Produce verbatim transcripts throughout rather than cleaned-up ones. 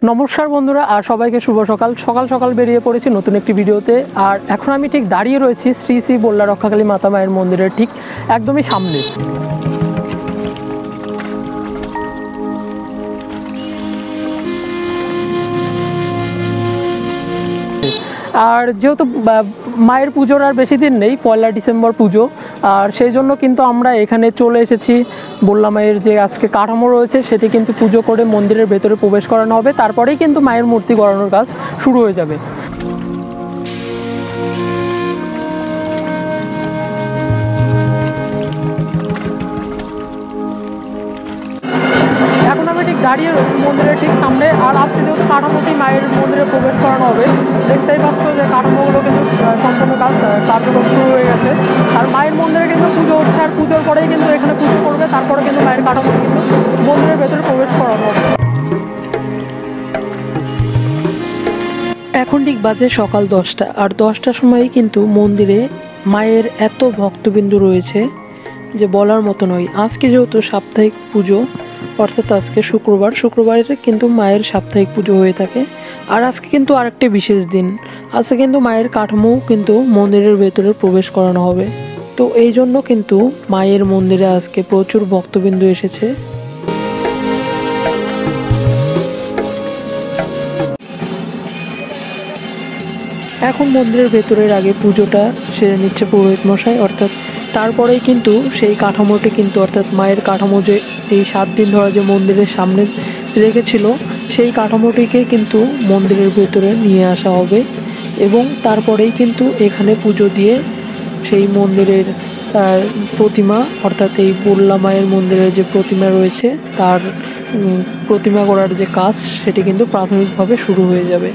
নমস্কার বন্ধুরা, আর সবাইকে শুভ সকাল। সকাল সকাল বেরিয়ে পড়েছি নতুন একটি ভিডিওতে। আর এখন আমি ঠিক দাঁড়িয়ে রয়েছি শ্রী শ্রী বল্লা রক্ষাকালী মাতা মায়ের মন্দিরের ঠিক একদমই সামনে। আর যেহেতু মায়ের পুজোর আর বেশি দিন নেই, পয়লা ডিসেম্বর পুজো, আর সেই জন্য কিন্তু আমরা এখানে চলে এসেছি। বল্লা মায়ের যে আজকে কাঠামো রয়েছে সেটি কিন্তু পুজো করে মন্দিরের ভেতরে প্রবেশ করানো হবে, তারপরেই কিন্তু মায়ের মূর্তি গড়ানোর কাজ শুরু হয়ে যাবে। এখন আমি ঠিক দাঁড়িয়ে রয়েছি মন্দিরের ঠিক সামনে। আর আজকে যেহেতু কাঠামোটি মায়ের মন্দিরে প্রবেশ করানো হবে, দেখতেই পাচ্ছ যে কাঠামোগুলো কিন্তু সম্পূর্ণ কাজ কার্যক্রম শুরু হয়ে গেছে। আর মায়ের মন্দিরে কিন্তু পুজো হচ্ছে, আর পুজোর পরেই কিন্তু এখানে পুজো করবে, তারপরে কিন্তু মায়ের কাঠামো কিন্তু মন্দিরের ভেতরে প্রবেশ করানো হবে। এখন ঠিক বাজে সকাল দশটা, আর দশটার সময়ই কিন্তু মন্দিরে মায়ের এত ভক্তবিন্দু রয়েছে যে বলার মতো নয়। আজকে যেহেতু সাপ্তাহিক পুজো, অর্থাৎ আজকে শুক্রবার, শুক্রবারে কিন্তু মায়ের সাপ্তাহিক পুজো হয়ে থাকে। আর আজকে কিন্তু আরেকটি বিশেষ দিন, আজকে কিন্তু মায়ের কাঠামো কিন্তু মন্দিরের ভেতরে প্রবেশ করানো হবে। তো এই জন্য কিন্তু মায়ের মন্দিরে আজকে প্রচুর ভক্তবিন্দু এসেছে। এখন মন্দিরের ভেতরের আগে পুজোটা সেরে নিচ্ছে পুরোহিত মশাই, অর্থাৎ তারপরেই কিন্তু সেই কাঠামোটি কিন্তু অর্থাৎ মায়ের কাঠামো যে এই সাত দিন ধরে যে মন্দিরের সামনে রেখেছিল, সেই কাঠামোটিকে কিন্তু মন্দিরের ভেতরে নিয়ে আসা হবে এবং তারপরেই কিন্তু এখানে পুজো দিয়ে সেই মন্দিরের প্রতিমা, অর্থাৎ এই বল্লা মায়ের মন্দিরের যে প্রতিমা রয়েছে তার প্রতিমা গড়ার যে কাজ সেটি কিন্তু প্রাথমিকভাবে শুরু হয়ে যাবে।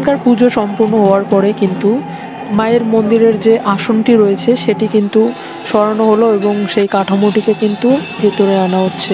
এখানকার পুজো সম্পূর্ণ হওয়ার পরে কিন্তু মায়ের মন্দিরের যে আসনটি রয়েছে সেটি কিন্তু সরানো হলো এবং সেই কাঠামোটিকে কিন্তু ভেতরে আনা হচ্ছে।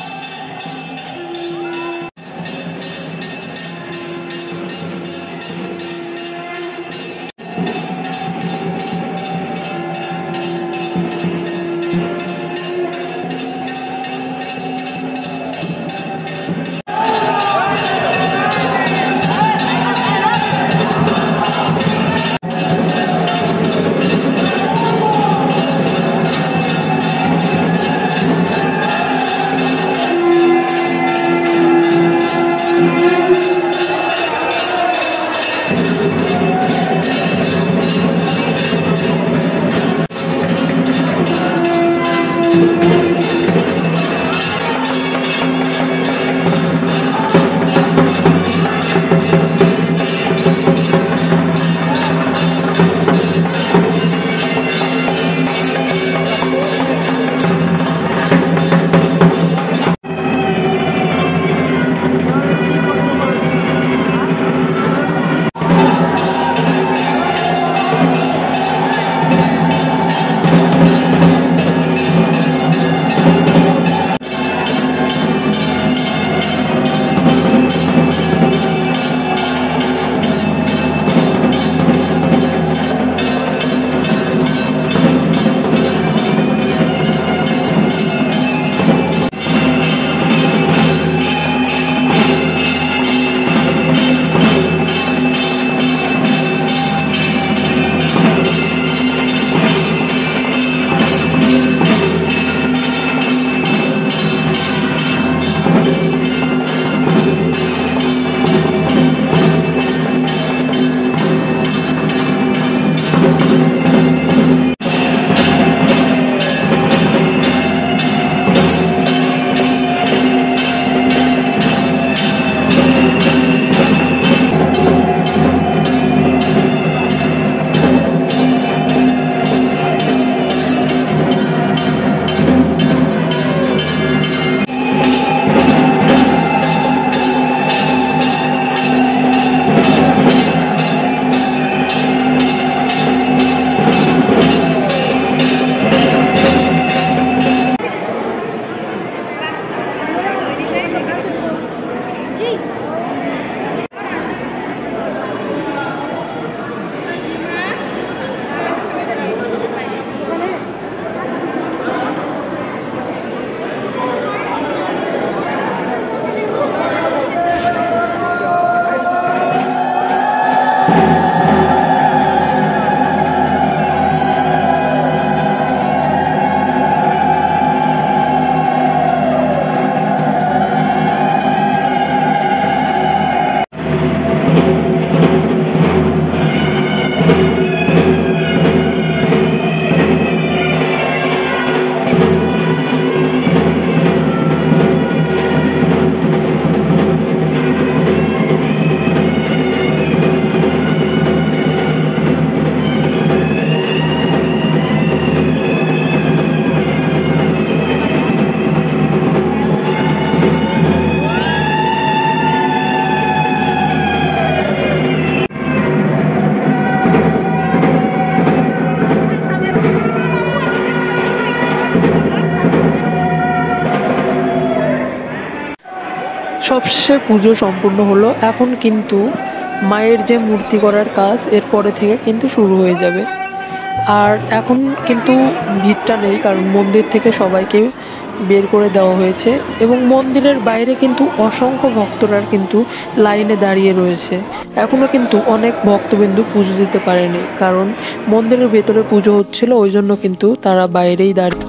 সবশেষে পুজো সম্পূর্ণ হলো। এখন কিন্তু মায়ের যে মূর্তি করার কাজ এরপরে থেকে কিন্তু শুরু হয়ে যাবে। আর এখন কিন্তু ভিড়টা নেই, কারণ মন্দির থেকে সবাইকে বের করে দেওয়া হয়েছে এবং মন্দিরের বাইরে কিন্তু অসংখ্য ভক্তরা কিন্তু লাইনে দাঁড়িয়ে রয়েছে। এখনও কিন্তু অনেক ভক্তবিন্দু পুজো দিতে পারেনি, কারণ মন্দিরের ভেতরে পুজো হচ্ছিল, ওই জন্য কিন্তু তারা বাইরেই দাঁড়িয়ে।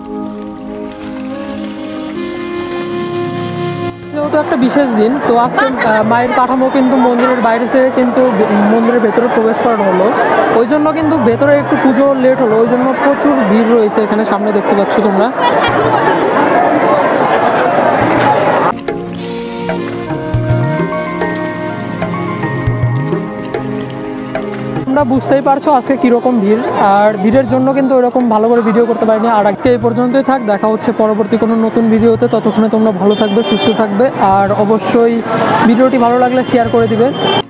যেহেতু একটা বিশেষ দিন, তো আজকে মায়ের কাঠামো কিন্তু মন্দিরের বাইরে থেকে কিন্তু মন্দিরের ভেতরে প্রবেশ করানো হলো, ওই জন্য কিন্তু ভেতরে একটু পুজো লেট হলো, ওই জন্য প্রচুর ভিড় রয়েছে এখানে, সামনে দেখতে পাচ্ছ তোমরা। তোমরা বুঝতেই পারছো আজকে কীরকম ভিড়, আর ভিড়ের জন্য কিন্তু ওইরকম ভালো করে ভিডিও করতে পারিনি। আর আজকে এই পর্যন্তই থাক, দেখা হচ্ছে পরবর্তী কোনো নতুন ভিডিওতে। ততক্ষণে তোমরা ভালো থাকবে, সুস্থ থাকবে, আর অবশ্যই ভিডিওটি ভালো লাগলে শেয়ার করে দিবে।